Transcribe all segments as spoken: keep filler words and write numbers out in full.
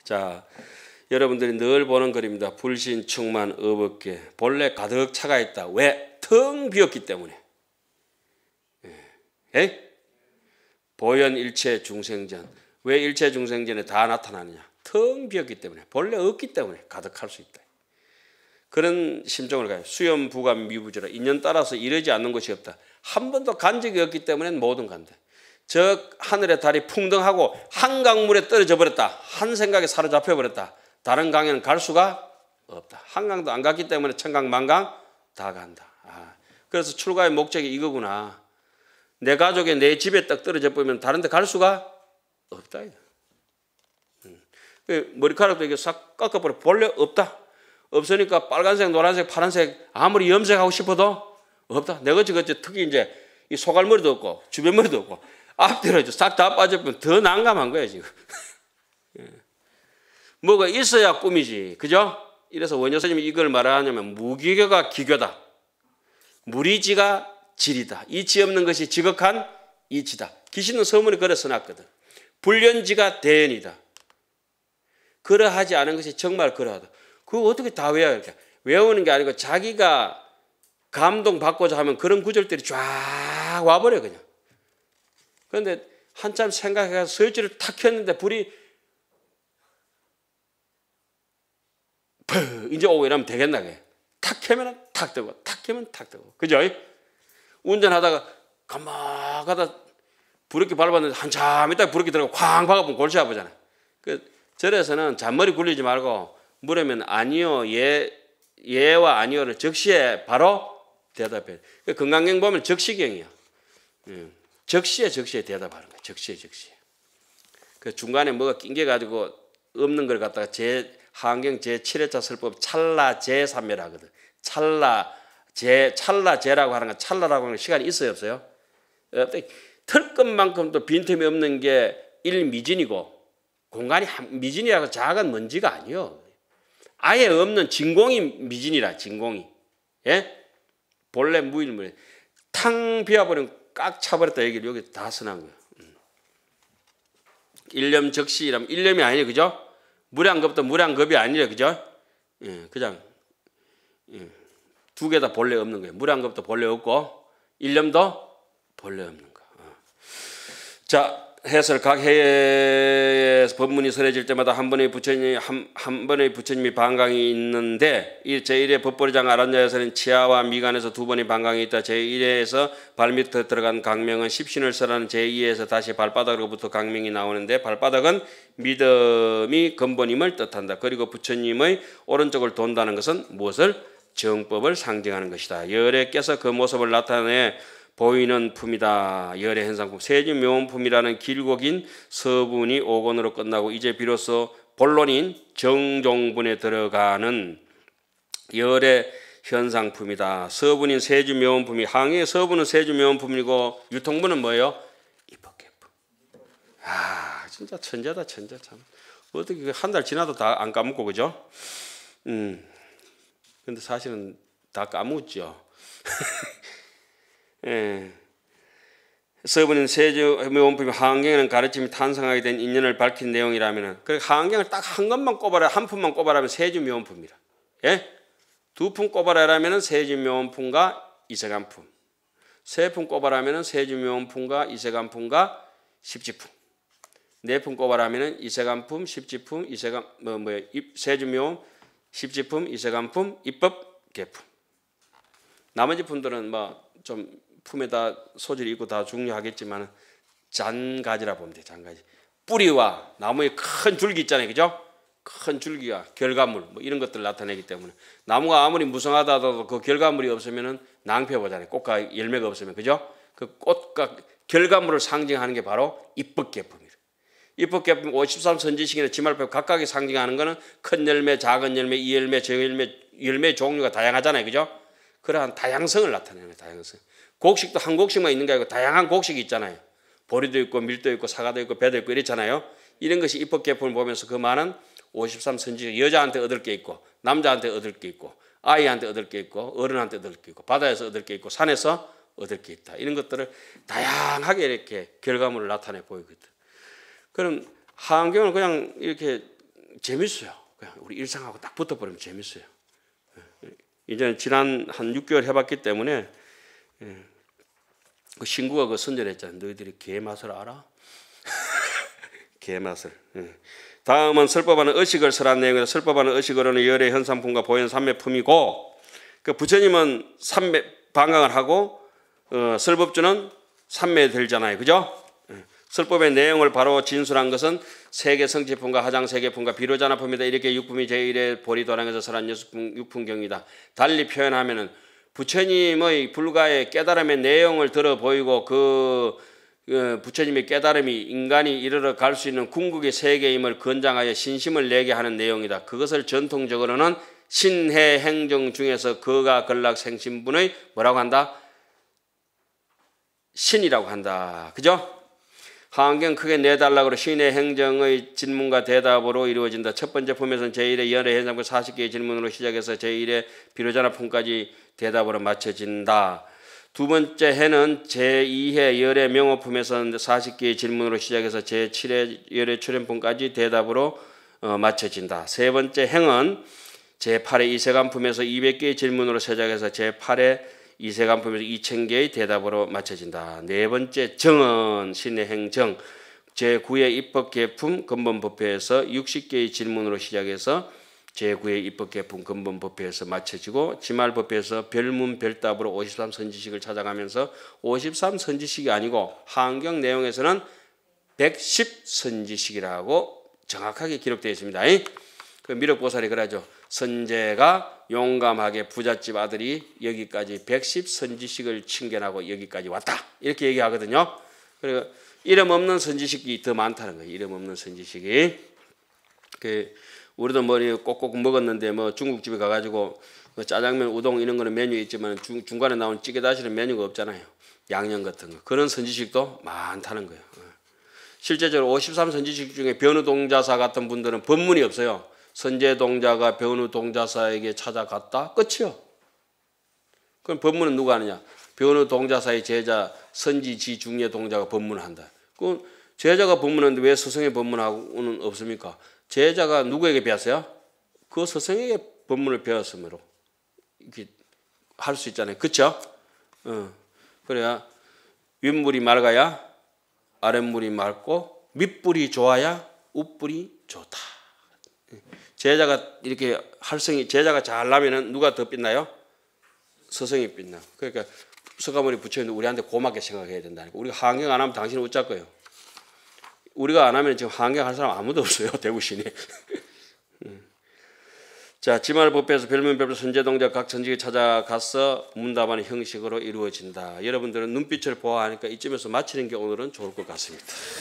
자, 여러분들이 늘 보는 그림입니다. 불신, 충만, 의복계. 본래 가득 차가 있다. 왜? 텅 비었기 때문에. 예? 보현일체 중생전. 왜 일체 중생전에 다 나타나느냐? 텅 비었기 때문에. 본래 없기 때문에 가득할 수 있다. 그런 심정을 가요. 수염, 부감, 미부지라. 인연 따라서 이러지 않는 것이 없다. 한 번도 간 적이 없기 때문에 모든 간다. 저 하늘의 달이 풍덩하고 한강물에 떨어져 버렸다. 한 생각에 사로잡혀 버렸다. 다른 강에는 갈 수가 없다. 한강도 안 갔기 때문에 천강, 만강 다 간다. 아, 그래서 출가의 목적이 이거구나. 내 가족에 내 집에 딱 떨어져 버리면 다른 데 갈 수가 없다. 음. 머리카락도 이게 싹 깎아버려. 본래 없다. 없으니까 빨간색, 노란색, 파란색 아무리 염색하고 싶어도 없다. 내가 지금 특히 이제 이 소갈머리도 없고 주변머리도 없고 앞뒤로 싹 다 빠져버리면 더 난감한 거야 지금. 예. 뭐가 있어야 꿈이지, 그죠? 이래서 원효 스님이 이걸 말하냐면 무기교가 기교다. 무리지가 질이다. 이치 없는 것이 지극한 이치다. 기신은 서문에 그래 써놨거든. 불련지가 대연이다. 그러하지 않은 것이 정말 그러하다. 그거 어떻게 다 외워요? 이렇게. 외우는 게 아니고 자기가 감동받고자 하면 그런 구절들이 쫙 와버려 그냥. 그런데 한참 생각해서 스위치를 탁 켰는데 불이 푸 이제 오고 이러면 되겠나 그게. 탁 켜면 탁 뜨고 탁 켜면 탁 뜨고. 그죠? 운전하다가 가만 가다 브레이크 밟았는데 한참 있다가 브레이크 들어가고 쾅 박아보면 골치 아프잖아요. 그 절에서는 잔머리 굴리지 말고 물으면 아니요, 예, 예와 아니요를 적시에 바로 대답해. 그 건강경 보면 적시경이야. 예. 적시에 적시에 대답하는 거야. 적시에 적시에. 그 중간에 뭐가 낑겨가지고 없는 걸 갖다가 제 한경 제칠 회차 설법 찰나 제삼멸하거든. 찰나 제 찰나제라고 하는 건 찰나라고 하는 시간이 있어요, 없어요? 털 것만큼도 빈틈이 없는 게 일미진이고 공간이 미진이라고 작은 먼지가 아니요. 아예 없는 진공이 미진이라 진공이. 예? 본래 무일물 탕 비워버리면 꽉 차버렸다 얘기를 여기 다 써놓은 거예요. 일념 적시라면 일념이 아니에요, 그죠? 무량겁도 무량겁이 아니에요, 그죠? 예, 그냥 예. 두 개 다 본래 없는 거예요. 무량겁도 본래 없고 일념도 본래 없는 거. 어. 자, 해설 각 해에 법문이 설해질 때마다 한 번의 부처님 한, 한 번의 부처님이 반강이 있는데 이 제일 회 법보리장 아란야에서는 치아와 미간에서 두 번의 반강이 있다. 제일 회에서 발밑에 들어간 강명은 십신을 설하는 제이 회에서 다시 발바닥으로부터 강명이 나오는데 발바닥은 믿음이 근본임을 뜻한다. 그리고 부처님의 오른쪽을 돈다는 것은 무엇을? 정법을 상징하는 것이다. 열애께서 그 모습을 나타내 보이는 품이다. 열의 현상품. 세주묘원품이라는 길고 긴 서분이 오건으로 끝나고 이제 비로소 본론인 정종분에 들어가는 열의 현상품이다. 서분인 세주묘원품이 항해 서분은 세주묘원품이고 유통분은 뭐예요? 입법계품. 아, 진짜 천재다, 천재 참. 어떻게 한 달 지나도 다 안 까먹고 그죠? 음. 근데 사실은 다 까먹었죠. 예. 서분인 세주묘원품이 한경에는 가르침이 탄생하게 된 인연을 밝힌 내용이라면 그 한경을 딱 한 것만 꼽아라, 한 품만 꼽아라면 세주묘원품이라. 예? 두 품 꼽아라면 세주묘원품과 이세간품. 세 품 꼽아라면 세주묘원품과 이세간품과 십지품. 네 품 꼽아라면 이세간품, 십지품, 이세간 뭐 뭐 세주묘원, 십지품, 이세간품, 입법계품. 나머지 품들은 뭐 좀 품에다 소질이 있고 다 중요하겠지만 잔가지라 보면 돼. 잔가지. 뿌리와 나무의 큰 줄기 있잖아요, 그죠? 큰 줄기와 결과물 뭐 이런 것들을 나타내기 때문에 나무가 아무리 무성하다 하더라도 그 결과물이 없으면은 낭패 보잖아요. 꽃과 열매가 없으면, 그죠? 그 꽃과 결과물을 상징하는 게 바로 입법계품이에요. 입법계품 오십삼 선지식이나 지말법 각각이 상징하는 거는 큰 열매, 작은 열매, 이 열매, 저 열매, 열매 종류가 다양하잖아요, 그죠? 그러한 다양성을 나타내는 거예요. 다양성. 곡식도 한 곡식만 있는 게 아니고 다양한 곡식이 있잖아요. 보리도 있고 밀도 있고 사과도 있고 배도 있고 이렇잖아요. 이런 것이 입법계품을 보면서 그 많은 오십삼 선지식, 여자한테 얻을 게 있고 남자한테 얻을 게 있고 아이한테 얻을 게 있고 어른한테 얻을 게 있고 바다에서 얻을 게 있고 산에서 얻을 게 있다. 이런 것들을 다양하게 이렇게 결과물을 나타내 보이거든. 그럼 한경은 그냥 이렇게 재밌어요. 그냥 우리 일상하고 딱 붙어버리면 재밌어요. 이제는 지난 한 육 개월 해봤기 때문에 그 신구가 그 선전했잖아요. 너희들이 개 맛을 알아? 개 맛을. 다음은 설법하는 의식을 설한 내용이다. 설법하는 의식으로는 열의 현상품과 보현 삼매품이고, 그 부처님은 삼매 방광을 하고 어, 설법주는 삼매에 들잖아요, 그죠? 설법의 내용을 바로 진술한 것은 세계 성지품과 하장 세계품과 비로자나품이다. 이렇게 육품이 제일의 보리도량에서 설한 육품경이다. 달리 표현하면은 부처님의 불가의 깨달음의 내용을 들어 보이고 그 부처님의 깨달음이 인간이 이르러 갈 수 있는 궁극의 세계임을 권장하여 신심을 내게 하는 내용이다. 그것을 전통적으로는 신해 행정 중에서 거가 걸락 생신분의 뭐라고 한다? 신이라고 한다. 그죠? 하안경 크게 내달라고 신의 행정의 질문과 대답으로 이루어진다. 첫 번째 품에서는 제일의 열의 현상품 사십 개의 질문으로 시작해서 제일의 비로자나품까지 대답으로 맞춰진다. 두 번째 해는 제이회 열의 명호품에서는 사십 개의 질문으로 시작해서 제칠회 열의 출현품까지 대답으로 어, 맞춰진다. 세 번째 행은 제팔회 이세간품에서 이백 개의 질문으로 시작해서 제팔회 이세간품에서 이천 개의 대답으로 맞춰진다. 네 번째 정은 신의 행정 제구회 입법계품 근본법회에서 육십 개의 질문으로 시작해서 제구회 입법계품 근본법회에서 맞춰지고 지말법회에서 별문 별답으로 오십삼 선지식을 찾아가면서 오십삼 선지식이 아니고 하안경 내용에서는 백십 선지식이라고 정확하게 기록되어 있습니다. 그 미륵보살이 그러죠. 선제가 용감하게 부잣집 아들이 여기까지 백십 선지식을 칭견하고 여기까지 왔다. 이렇게 얘기하거든요. 그리고 이름 없는 선지식이 더 많다는 거예요. 이름 없는 선지식이. 그 우리도 머리 꼭꼭 먹었는데 뭐 중국집에 가가지고 뭐 짜장면, 우동 이런 거는 메뉴에 있지만 중, 중간에 나온 찌개다시는 메뉴가 없잖아요. 양념 같은 거. 그런 선지식도 많다는 거예요. 실제적으로 오십삼 선지식 중에 변우동자사 같은 분들은 법문이 없어요. 선제동자가 변우동자사에게 찾아갔다. 끝이요. 그럼 법문은 누가 하느냐? 변우동자사의 제자 선지지 중의 동자가 법문을 한다. 그 제자가 법문하는데 왜 스승의 법문하고는 없습니까? 제자가 누구에게 배웠어요? 그 스승에게 법문을 배웠으므로 이렇게 할 수 있잖아요. 그렇죠? 어. 그래야 윗물이 맑아야 아랫물이 맑고 밑불이 좋아야 윗불이 좋다. 제자가 이렇게 할성이 제자가 잘나면은 누가 더 빛나요? 스승이 빛나. 그러니까 서가모니 부처님도 우리한테 고맙게 생각해야 된다니까. 우리가 하안경 안 하면 당신은 어쩔 거예요? 우리가 안 하면 지금 하안경 할 사람 아무도 없어요. 대구 시내. 자, 지말법회에서 별문별로 선제동자 각 선지에 찾아가서 문답하는 형식으로 이루어진다. 여러분들은 눈빛을 보아하니까 이쯤에서 마치는 게 오늘은 좋을 것 같습니다.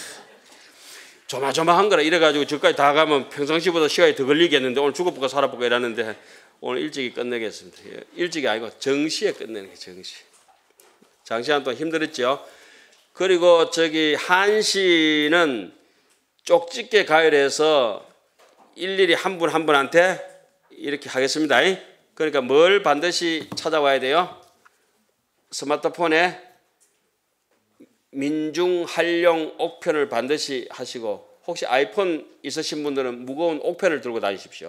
조마조마한 거라 이래가지고 저까지 다 가면 평상시보다 시간이 더 걸리겠는데 오늘 죽어볼까 살아볼까 이랬는데 오늘 일찍이 끝내겠습니다. 일찍이 아니고 정시에 끝내는 게 정시. 장시간 동안 힘들었죠. 그리고 저기 한시는 쪽집게 가열해서 일일이 한 분 한 분한테 이렇게 하겠습니다. 그러니까 뭘 반드시 찾아와야 돼요? 스마트폰에 민중한령 옥편을 반드시 하시고 혹시 아이폰 있으신 분들은 무거운 옥편을 들고 다니십시오.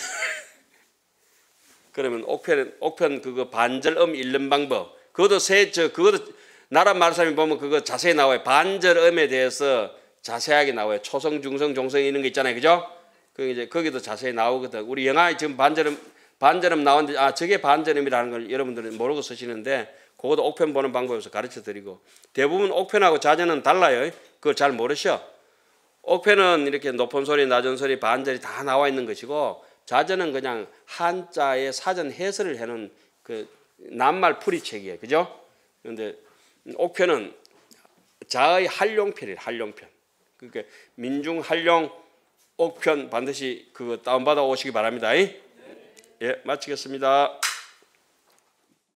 그러면 옥편 옥편 그거 반절음 읽는 방법 그것도 세 저 그것도 나라 말씀이 보면 그거 자세히 나와요. 반절음에 대해서 자세하게 나와요. 초성, 중성, 종성 이런 거 있잖아요, 그죠? 그 이제 거기도 자세히 나오거든. 우리 영화에 지금 반절음 반절음 나오는데 아 저게 반절음이라는 걸 여러분들은 모르고 쓰시는데. 그것도 옥편 보는 방법에서 가르쳐 드리고 대부분 옥편하고 자전은 달라요. 그걸 잘 모르셔. 옥편은 이렇게 높은 소리, 낮은 소리, 반절이 다 나와 있는 것이고 자전은 그냥 한자의 사전 해설을 해놓은 그 낱말 풀이책이에요. 그죠? 그런데 옥편은 자의 한룡편이에요. 한룡편. 그러니까 민중 한룡 옥편 반드시 그거 다운받아 오시기 바랍니다. 예, 마치겠습니다.